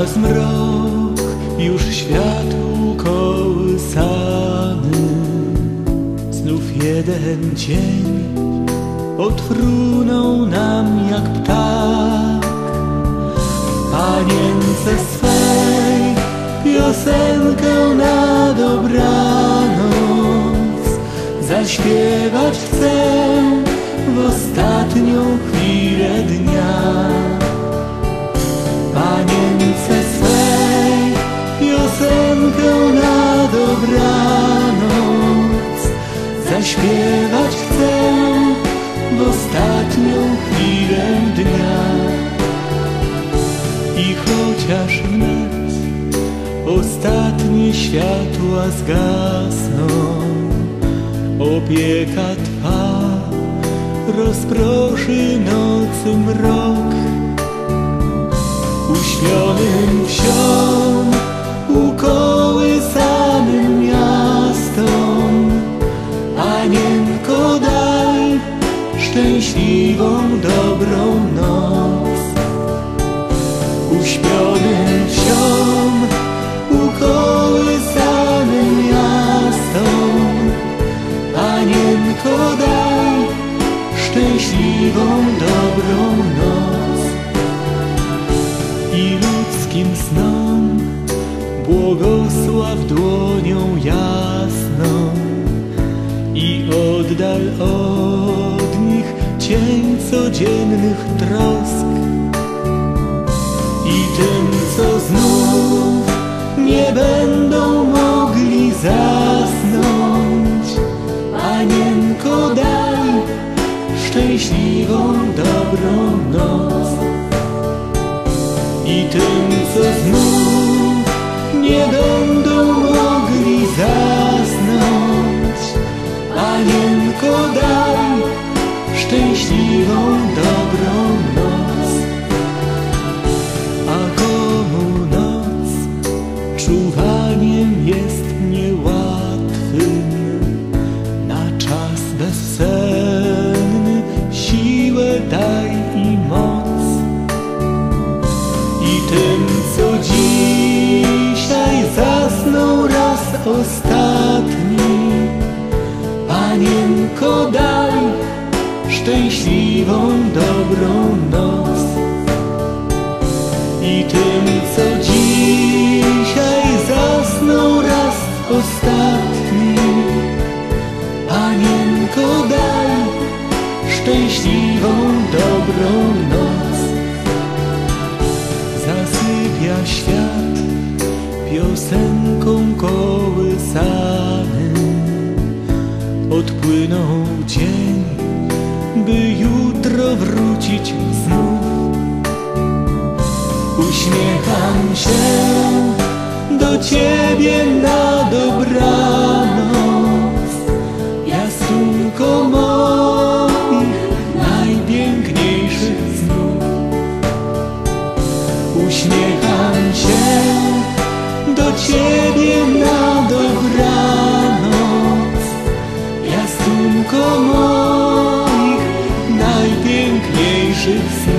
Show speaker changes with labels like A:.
A: A zmrok już światł kołysany, znów jeden cień odfrunął nam jak ptak. Panience swej piosenkę na dobranoc zaśpiewać chcę w ostatnią chwilę dnia. Panience swej piosenkę na dobranoc zaśpiewać chcę w ostatnią chwilę dnia. I chociaż wnet ostatnie światła zgasną, opieka Twa rozproszy nocy mrok. Uśnionym wsiom, ukołysanym miastom, Panienko daj szczęśliwą, dobrą noc. Uśpionym wsiom, ukołysanym miastom, Panienko daj szczęśliwą, dobrą noc. I ludzkim snom błogosław dłonią jasną i oddal od nich cień codziennych trosk. I tym, co znów nie będą mogli zasnąć, Panienko daj szczęśliwą, dobrą noc. I tym, co znów nie będą mogli zasnąć, Panienko daj szczęśliwą, dobrą noc. A komu noc czuwaniem jest niełatwym, na czas bezsenny siłę daj i moc. I tym, co dzisiaj zasnął raz ostatni, Panienko daj szczęśliwą, dobrą noc. I tym, co dzisiaj zasnął raz ostatni, Panienko daj szczęśliwą, dobrą noc. Zasypia świat piosenką kołysanym, odpłynął dzień, by jutro wrócić znów. Uśmiecham się do Ciebie na dobranoc, jaskółko moich najpiękniejszych snów. Uśmiecham się do Ciebie na dobranoc, jaskółko moich najpiękniejszych snów.